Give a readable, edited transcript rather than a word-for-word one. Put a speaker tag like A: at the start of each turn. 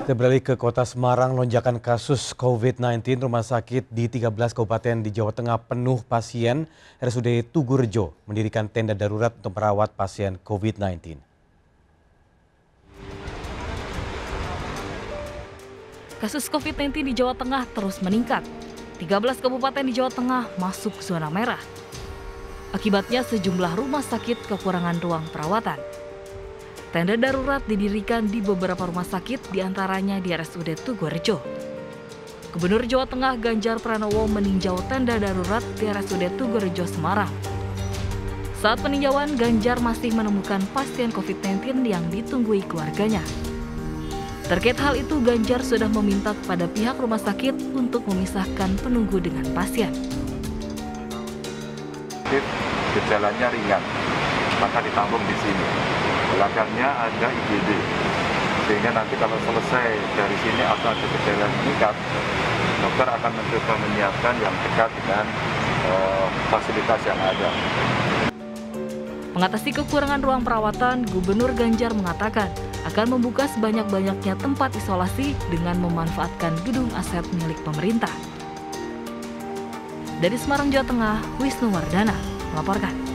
A: Kita beralih ke Kota Semarang, lonjakan kasus COVID-19 rumah sakit di 13 kabupaten di Jawa Tengah penuh pasien. RSUD Tugurejo mendirikan tenda darurat untuk merawat pasien COVID-19.
B: Kasus COVID-19 di Jawa Tengah terus meningkat. 13 kabupaten di Jawa Tengah masuk zona merah. Akibatnya sejumlah rumah sakit kekurangan ruang perawatan. Tenda darurat didirikan di beberapa rumah sakit, diantaranya di RSUD Tugurejo. Gubernur Jawa Tengah Ganjar Pranowo meninjau tenda darurat di RSUD Tugurejo, Semarang. Saat peninjauan, Ganjar masih menemukan pasien COVID-19 yang ditunggui keluarganya. Terkait hal itu, Ganjar sudah meminta kepada pihak rumah sakit untuk memisahkan penunggu dengan pasien.
C: Gejalanya ringan, maka ditampung di sini. Belakangnya ada IGD, sehingga nanti kalau selesai dari sini atau ada gejala meningkat, dokter akan mencoba menyiapkan yang dekat dengan fasilitas yang ada.
B: Mengatasi kekurangan ruang perawatan, Gubernur Ganjar mengatakan akan membuka sebanyak-banyaknya tempat isolasi dengan memanfaatkan gedung aset milik pemerintah. Dari Semarang, Jawa Tengah, Wisnu Wardana melaporkan.